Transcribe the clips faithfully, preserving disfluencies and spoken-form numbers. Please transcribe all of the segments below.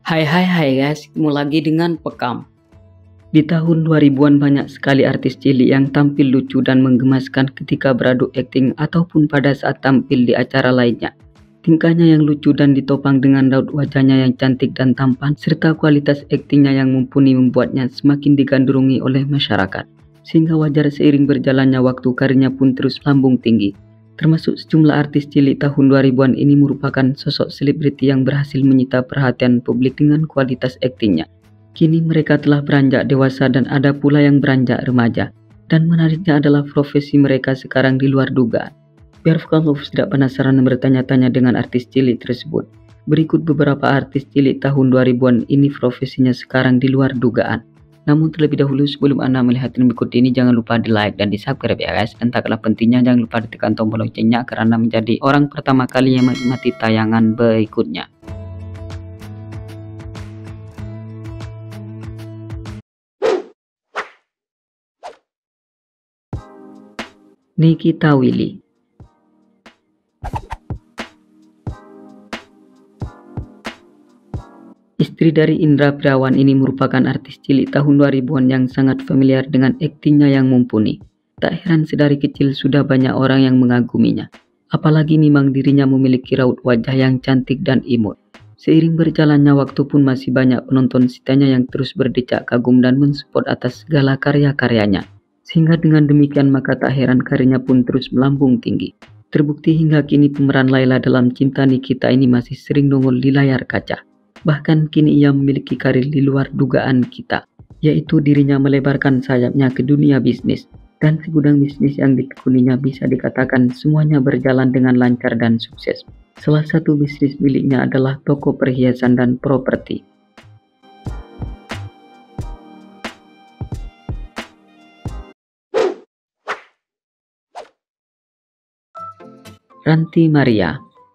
Hai hai hai guys, ketemu lagi dengan Pekam. Di tahun dua ribuan banyak sekali artis cilik yang tampil lucu dan menggemaskan ketika beradu akting ataupun pada saat tampil di acara lainnya. Tingkahnya yang lucu dan ditopang dengan raut wajahnya yang cantik dan tampan serta kualitas aktingnya yang mumpuni membuatnya semakin digandrungi oleh masyarakat. Sehingga wajar seiring berjalannya waktu karirnya pun terus melambung tinggi. Termasuk sejumlah artis cilik tahun dua ribuan ini merupakan sosok selebriti yang berhasil menyita perhatian publik dengan kualitas aktingnya. Kini mereka telah beranjak dewasa dan ada pula yang beranjak remaja. Dan menariknya adalah profesi mereka sekarang di luar dugaan. Biar kamu tidak penasaran dan bertanya-tanya dengan artis cilik tersebut. Berikut beberapa artis cilik tahun dua ribuan ini profesinya sekarang di luar dugaan. Namun terlebih dahulu sebelum Anda melihat yang berikut ini, jangan lupa di like dan di subscribe ya guys. Dan tak kalah pentingnya jangan lupa ditekan tombol loncengnya karena menjadi orang pertama kali yang menikmati tayangan berikutnya. Nikita Willy. Istri dari Indra Priawan ini merupakan artis cilik tahun dua ribuan yang sangat familiar dengan aktingnya yang mumpuni. Tak heran sedari kecil sudah banyak orang yang mengaguminya. Apalagi memang dirinya memiliki raut wajah yang cantik dan imut. Seiring berjalannya waktu pun masih banyak penonton setianya yang terus berdecak kagum dan mensupport atas segala karya-karyanya. Sehingga dengan demikian maka tak heran karirnya pun terus melambung tinggi. Terbukti hingga kini pemeran Laila dalam Cinta Nikita ini masih sering nongol di layar kaca. Bahkan kini ia memiliki karir di luar dugaan kita, yaitu dirinya melebarkan sayapnya ke dunia bisnis. Dan segudang bisnis yang ditekuninya bisa dikatakan semuanya berjalan dengan lancar dan sukses. Salah satu bisnis miliknya adalah toko perhiasan dan properti. Ranty Maria.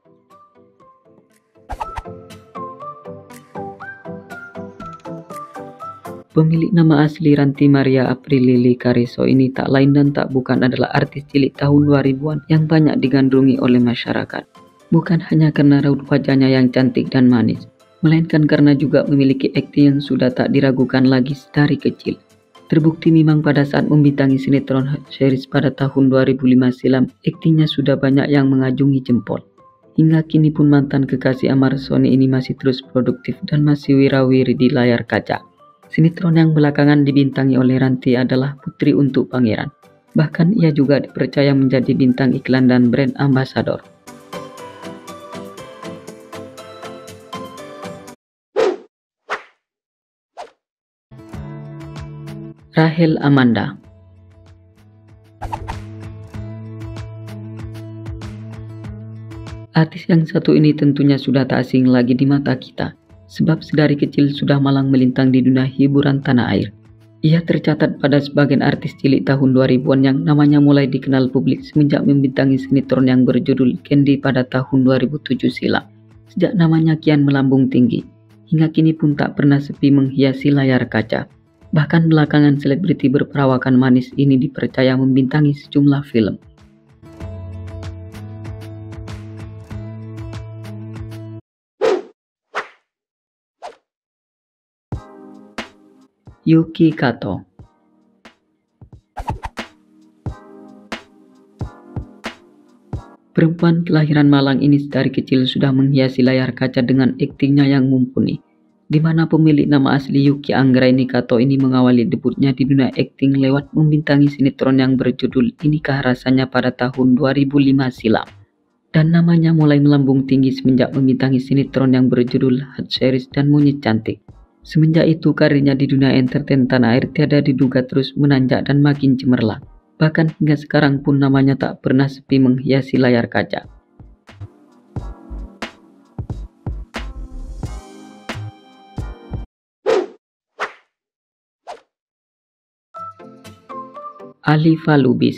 Pemilik nama asli Ranty Maria Aprilili Kariso ini tak lain dan tak bukan adalah artis cilik tahun dua ribuan yang banyak digandrungi oleh masyarakat. Bukan hanya karena raut wajahnya yang cantik dan manis, melainkan karena juga memiliki akting yang sudah tak diragukan lagi dari kecil. Terbukti memang pada saat membintangi sinetron Hot Series pada tahun dua ribu lima silam, aktingnya sudah banyak yang mengajungi jempol. Hingga kini pun mantan kekasih Amar Sony ini masih terus produktif dan masih wirawiri di layar kaca. Sinetron yang belakangan dibintangi oleh Ranty adalah Putri Untuk Pangeran. Bahkan ia juga dipercaya menjadi bintang iklan dan brand ambassador. Rachel Amanda. Artis yang satu ini tentunya sudah tak asing lagi di mata kita, sebab sedari kecil sudah malang melintang di dunia hiburan tanah air. Ia tercatat pada sebagian artis cilik tahun dua ribuan yang namanya mulai dikenal publik semenjak membintangi sinetron yang berjudul Candy pada tahun dua ribu tujuh silam. Sejak namanya kian melambung tinggi, hingga kini pun tak pernah sepi menghiasi layar kaca. Bahkan belakangan selebriti berperawakan manis ini dipercaya membintangi sejumlah film. Yuki Kato. Perempuan kelahiran Malang ini dari kecil sudah menghiasi layar kaca dengan aktingnya yang mumpuni, di mana pemilik nama asli Yuki Anggraini Kato ini mengawali debutnya di dunia akting lewat membintangi sinetron yang berjudul Inikah Rasanya pada tahun dua ribu lima silam. Dan namanya mulai melambung tinggi semenjak membintangi sinetron yang berjudul Hot Series dan Monyet Cantik. Semenjak itu karirnya di dunia entertain tanah air tiada diduga terus menanjak dan makin cemerlang. Bahkan hingga sekarang pun namanya tak pernah sepi menghiasi layar kaca. Alifa Lubis.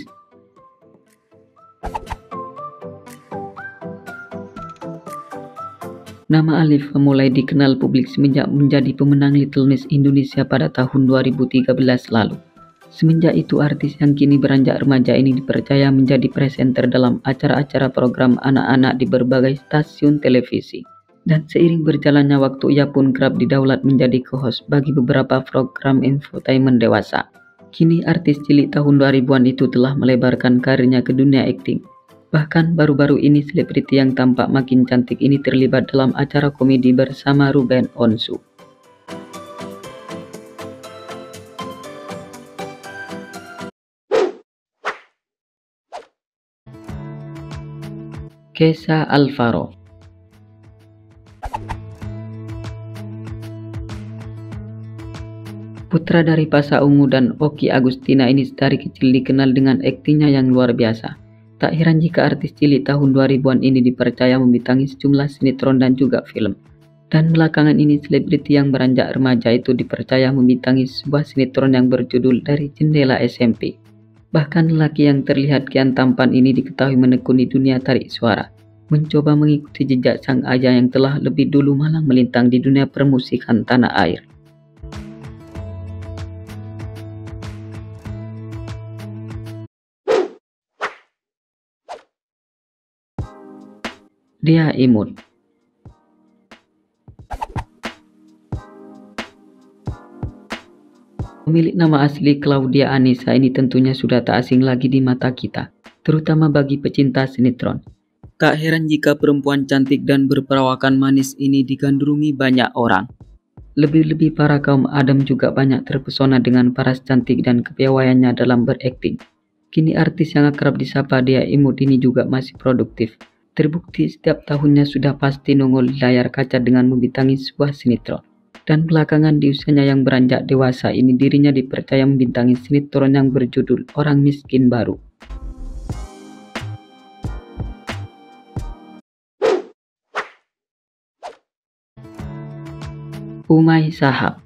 Nama Alifa mulai dikenal publik semenjak menjadi pemenang Little Miss Indonesia pada tahun dua ribu tiga belas lalu. Semenjak itu artis yang kini beranjak remaja ini dipercaya menjadi presenter dalam acara-acara program anak-anak di berbagai stasiun televisi. Dan seiring berjalannya waktu ia pun kerap didaulat menjadi co-host bagi beberapa program infotainment dewasa. Kini artis cilik tahun dua ribuan itu telah melebarkan karirnya ke dunia akting. Bahkan baru-baru ini selebriti yang tampak makin cantik ini terlibat dalam acara komedi bersama Ruben Onsu. Kesha Alvaro. Putra dari Pasha Ungu dan Okky Agustina ini dari kecil dikenal dengan aktingnya yang luar biasa. Tak heran jika artis cilik tahun dua ribuan ini dipercaya membintangi sejumlah sinetron dan juga film. Dan belakangan ini selebriti yang beranjak remaja itu dipercaya membintangi sebuah sinetron yang berjudul Dari Jendela S M P. Bahkan lelaki yang terlihat kian tampan ini diketahui menekuni dunia tarik suara, mencoba mengikuti jejak sang ayah yang telah lebih dulu malang melintang di dunia permusikan tanah air. Dia Imut. Pemilik nama asli Claudia Anissa ini tentunya sudah tak asing lagi di mata kita, terutama bagi pecinta sinetron. Tak heran jika perempuan cantik dan berperawakan manis ini digandrungi banyak orang. Lebih-lebih para kaum Adam juga banyak terpesona dengan paras cantik dan kepiawaiannya dalam berakting. Kini artis yang akrab disapa Dia Imut ini juga masih produktif. Terbukti setiap tahunnya sudah pasti nongol di layar kaca dengan membintangi sebuah sinetron. Dan belakangan di usianya yang beranjak dewasa ini dirinya dipercaya membintangi sinetron yang berjudul Orang Miskin Baru. Umay Shahab.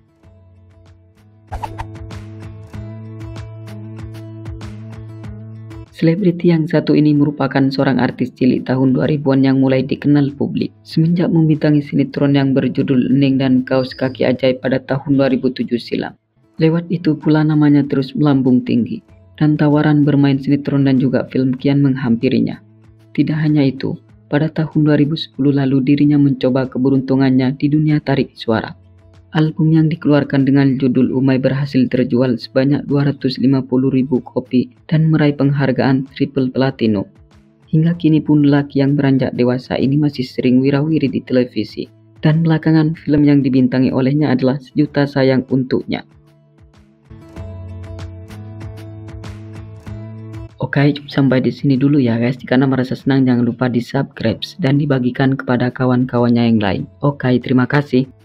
Selebriti yang satu ini merupakan seorang artis cilik tahun dua ribuan yang mulai dikenal publik semenjak membintangi sinetron yang berjudul Neng dan Kaos Kaki Ajaib pada tahun dua ribu tujuh silam. Lewat itu pula namanya terus melambung tinggi dan tawaran bermain sinetron dan juga film kian menghampirinya. Tidak hanya itu, pada tahun dua ribu sepuluh lalu dirinya mencoba keberuntungannya di dunia tarik suara. Album yang dikeluarkan dengan judul Umay berhasil terjual sebanyak dua ratus lima puluh ribu kopi dan meraih penghargaan triple platinum. Hingga kini pun lelaki yang beranjak dewasa ini masih sering wirawiri di televisi. Dan belakangan film yang dibintangi olehnya adalah Sejuta Sayang Untuknya. Oke, sampai di sini dulu ya guys. Jika Anda merasa senang jangan lupa di subscribe dan dibagikan kepada kawan-kawannya yang lain. Oke, terima kasih.